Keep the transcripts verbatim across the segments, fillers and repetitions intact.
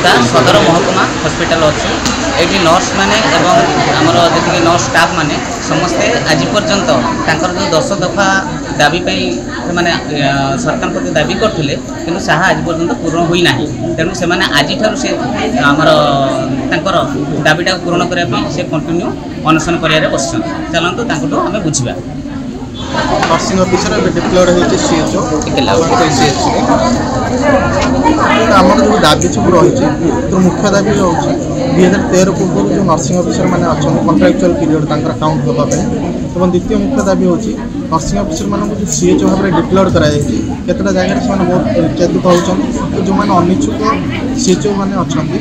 सुधा सदर महकुमा हॉस्पिटल अच्छी ये नर्स मैंने आमर जी नर्स स्टाफ मैंने समस्ते आज पर्यंत जो दस दफा दाबी मैंने सरकार प्रति दाबी करते कि आज पर्यंत पूर्ण होना तेणु से आज से आमर दाबीटा पूरण करने से कंटिन्यू अनशन कर बस चलतु आम बुझा नर्सिंग ऑफिसर डिप्लॉयड होती सीएचओ सीएचओ आम जो दाबी सब रही तो मुख्य दाबी रोचे दुई हजार तेरह पूर्व जो नर्सिंग ऑफिसर मैंने अच्छा कंट्राक्चुअल पीरियड काउंट होगापी और द्वितीय मुख्य दाबी हूँ नर्सिंग ऑफिसर मानक जो सीएचओ भाव में डिप्लॉयड कराता जगह से बहुत निर्यातित होती जो मैंने अनिच्छुक सीएचओ मैंने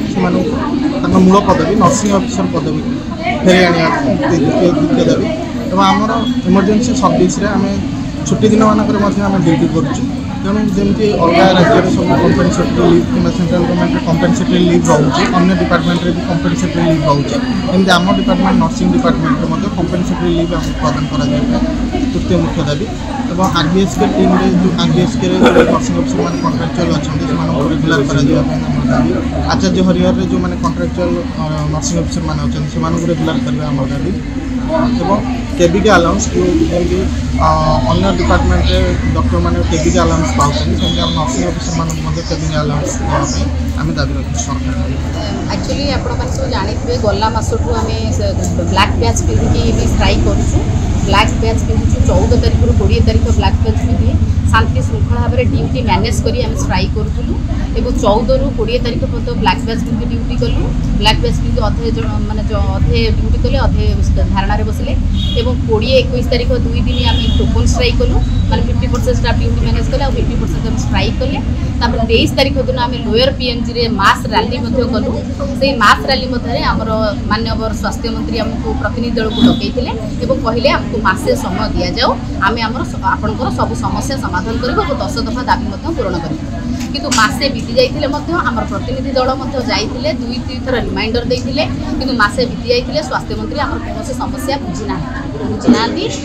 अच्छा मूल पदवी नर्सिंग ऑफिसर पदवी फेरे आने द्वितीय दाबी एवं आमर इमरजेंसी सर्विस आम छुट्टी दिन मानक ड्यूटी करुँ तेणु जमी अलग राज्य सब कंपेनसेटरी लिव कि सेंट्रल गवर्नमेंट कंपेनसेटरी लिव रोचे अन्य डिपार्टमेंट भी कंपेनसेटरी लिव रोचे एमती आम department nursing department compensatory leave आम प्रदान कर तृतीय मुख्य दाबी और आरबीएस के टीम रे जो आरबीएस के नर्सिंग ऑफिसर मैंने कंट्राक्चुअल अच्छा से रेगुलर कर दाबी आचार्य हरिहर जो मैंने कंट्राक्चुअल नर्सिंग ऑफिसर मैंने अच्छा से रेगुलर करवा आम दाबी एवं केबीके अलाउंस जो जमी अन्य डिपार्टमेंट डॉक्टर मैंने केबीके अलाउंस पाँच सेमती आम नर्सिंग ऑफिसर मानक केबीके अलाउंस देवाई आम दाबी रखी सरकार एक्चुअली आपण सब जानते गला मसठू आम ब्लैक बैच पिंधिकी स्ट्राइक करूँ ब्लैक बैच पिंधु चौदह तारीख रू कोड़े तारीख ब्लैक बैच पिंधि शांति श्रृंखला भाव में ड्यूटी मैनेज करी आम स्ट्राइक करूँ और चौदह रू कोड़े तारीख पर्यटन ब्लैक बैच पिंधि ड्यूटी कलु ब्लैक बैच पिंधि अधे माने अधे ड्यूटी कले अधे धारणा बसले और कोड़े एक तारीख दुई दिन आम टोकन स्ट्राइक कलु मैंने fifty percent staff duty manage कले और फिफ्टी परसेंट आम स्ट्राइक कले तेईस तारीख दिन आम लोयर पीएमजी रे मास रैली कलु से मास रैली मध्य आमर माननीय स्वास्थ्य मंत्री आमको प्रतिनिधि दल को डकईले और कहले आमको मासे समय दि जाओ आम आपंकर सब समस्या समाधान कर दस दफा दाबी पूरण कर किंतु मासे बीती जाइए आमर प्रतिनिधि दल जाइए दुई दुई थर रिमाइंडर देते कि मासे बीती जाइए स्वास्थ्य मंत्री आम कौन समस्या बुझीना बुझीना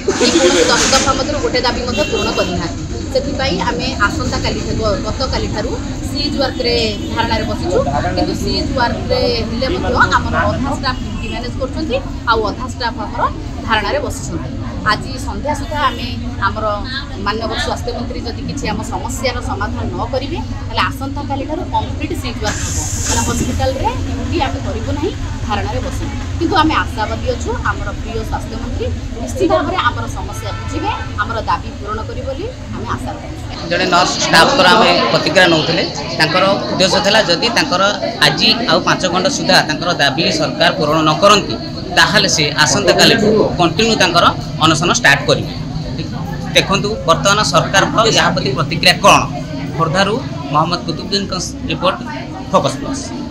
दस दफा मध्य गोटे दाबी पूरण करना से आम आसंता काली गत काली सीज वर्क धारणा बसीचु कि सीज वर्क आमर अधा स्टाफ ड्यूटी मैनेज कर स्टाफ आमर धारणा बसी आज संध्या सुधा आम आमर माननीय स्वास्थ्य मंत्री जदि किसी आम समस्यार समाधान न करेंगे आसंता काली कंप्लीट सीट वर्क हम मैंने हस्पिटाल ड्यूटी आम करूँ ना धारणा बसू किंतु आम आशावादी अच्छु आमर प्रिय स्वास्थ्य मंत्री निश्चित भाव में आमर समस्या बुझे आमर दाबी पूरण करें आम आशा रखुँ जड़े नर्स स्टाफ आम प्रतिक्रिया नौले उद्देश्य था जदि आज आउ पांच घंटा सुधा दाबी सरकार पूरण न करती ताहले से आसंता काली कंटिन्यू अनशन स्टार्ट करेंगे देखु बर्तमान सरकार यहाँ प्रति प्रतिक्रिया कौन खोर्धारू Mohammad Qutubuddin report focus plus.